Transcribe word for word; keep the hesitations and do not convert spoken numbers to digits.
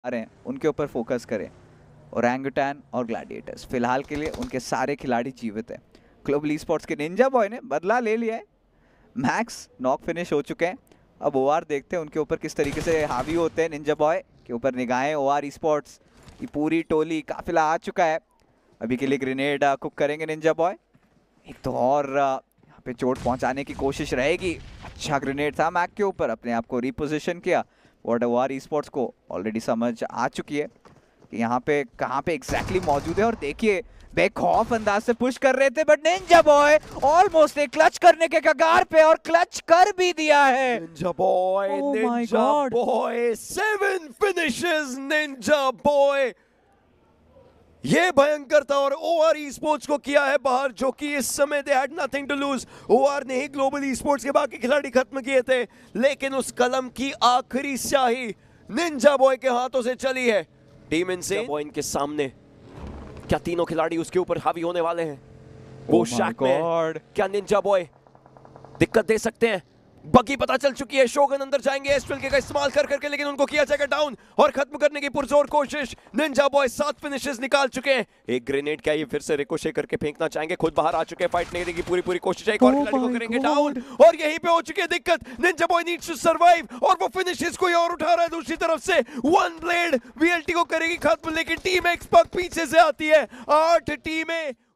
रहे हैं उनके ऊपर फोकस करें। ओरंगुटान और ग्लैडिएटर्स फिलहाल के लिए उनके सारे खिलाड़ी जीवित हैं। ग्लोबल ई-स्पोर्ट्स के निंजा बॉय ने बदला ले लिया है। मैक्स नॉक फिनिश हो चुके हैं। अब ओआर देखते हैं उनके ऊपर किस तरीके से हावी होते हैं। निंजा बॉय के ऊपर निगाहें। ओआर ई-स्पोर्ट्स की पूरी टोली काफिला आ चुका है। अभी के लिए ग्रेनेड कुक करेंगे निंजा बॉय। एक तो और यहाँ पे चोट पहुंचाने की कोशिश रहेगी। अच्छा ग्रेनेड था मैक के ऊपर, अपने आप को रिपोजिशन किया। और ओआर ई-स्पोर्ट्स को ऑलरेडी समझ आ चुकी है कि यहाँ पे कहाँ पे एग्जैक्टली मौजूद है। और देखिए बेखौफ अंदाज से पुश कर रहे थे बट निंजा बॉय ऑलमोस्ट एक क्लच करने के कगार पे और क्लच कर भी दिया है। Ninja Boy Oh my Ninja God. Boy seven finishes Ninja Boy. ये भयंकर था और ओआर ई-स्पोर्ट्स को किया है बाहर, जो कि इस समय they had nothing to lose. OR ने ही ग्लोबल ई-स्पोर्ट्स के बाकी खिलाड़ी खत्म किए थे, लेकिन उस कलम की आखिरी स्याही निंजा बॉय के हाथों से चली है। टीम इनसे बॉय इनके सामने, क्या तीनों खिलाड़ी उसके ऊपर हावी होने वाले हैं? वो Oh my शैक में है। God. क्या निंजा बॉय दिक्कत दे सकते हैं? बगी पता चल चुकी है। शोगन अंदर जाएंगे एस्ट्रल के का इस्तेमाल कर करके, लेकिन उनको किया जाएगा डाउन और खत्म करने की पुरजोर कोशिश। निंजा बॉय सात फिनिशेस निकाल चुके हैं। एक ग्रेनेड क्या ये फिर से रिकोशे करके फेंकना चाहेंगे, खुद बाहर आ चुके हैं। फाइट नहीं की पूरी पूरी कोशिश है। एक और Oh खिलाड़ी को my करेंगे God. डाउन और यहीं पे हो चुकी है दिक्कत। Ninja Boy needs to survive और वो फिनिशेस कोई और उठा रहा है दूसरी तरफ से। वन ब्लेड वीएलटी को करेगी खत्म, लेकिन टीम एक्स पग पीछे से आती है। आठ टीमें